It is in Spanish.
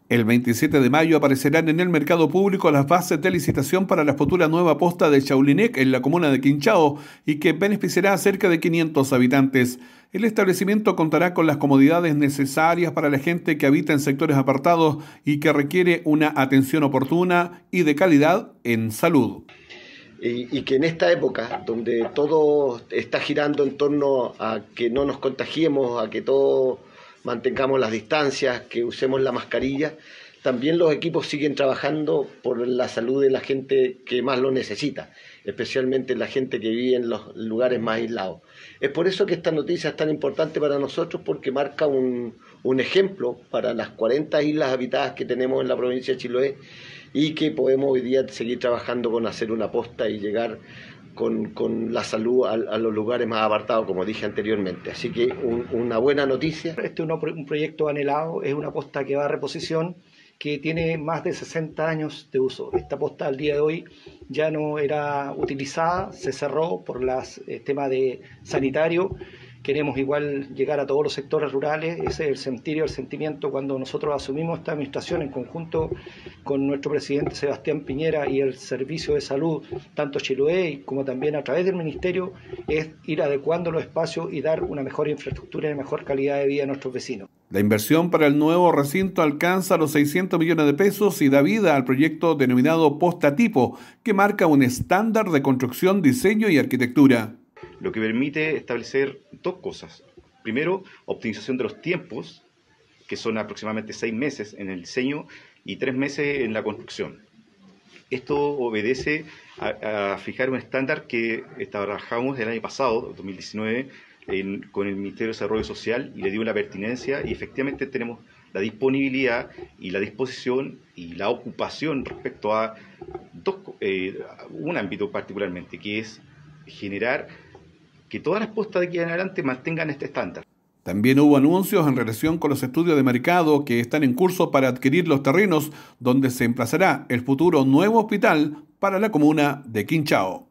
El 27 de mayo aparecerán en el mercado público las bases de licitación para la futura nueva posta de Chaulineck en la comuna de Quinchao y que beneficiará a cerca de 500 habitantes. El establecimiento contará con las comodidades necesarias para la gente que habita en sectores apartados y que requiere una atención oportuna y de calidad en salud. Y que en esta época, donde todo está girando en torno a que no nos contagiemos, a que todos mantengamos las distancias, que usemos la mascarilla, también los equipos siguen trabajando por la salud de la gente que más lo necesita, especialmente la gente que vive en los lugares más aislados. Es por eso que esta noticia es tan importante para nosotros, porque marca un ejemplo para las 40 islas habitadas que tenemos en la provincia de Chiloé y que podemos hoy día seguir trabajando con hacer una posta y llegar con la salud a los lugares más apartados, como dije anteriormente. Así que una buena noticia. Este es un proyecto anhelado, es una posta que va a reposición, que tiene más de 60 años de uso. Esta posta al día de hoy ya no era utilizada, se cerró por tema de sanitario. Queremos igual llegar a todos los sectores rurales, ese es el sentir y el sentimiento cuando nosotros asumimos esta administración en conjunto con nuestro presidente Sebastián Piñera y el Servicio de Salud, tanto Chiloé como también a través del Ministerio, es ir adecuando los espacios y dar una mejor infraestructura y una mejor calidad de vida a nuestros vecinos. La inversión para el nuevo recinto alcanza los 600 millones de pesos y da vida al proyecto denominado Posta Tipo, que marca un estándar de construcción, diseño y arquitectura. Lo que permite establecer dos cosas. Primero, optimización de los tiempos, que son aproximadamente 6 meses en el diseño y 3 meses en la construcción. Esto obedece a fijar un estándar que trabajamos el año pasado, 2019, con el Ministerio de Desarrollo Social y le dio la pertinencia y efectivamente tenemos la disponibilidad y la disposición y la ocupación respecto a un ámbito particularmente, que es generar que todas las postas de aquí en adelante mantengan este estándar. También hubo anuncios en relación con los estudios de mercado que están en curso para adquirir los terrenos donde se emplazará el futuro nuevo hospital para la comuna de Quinchao.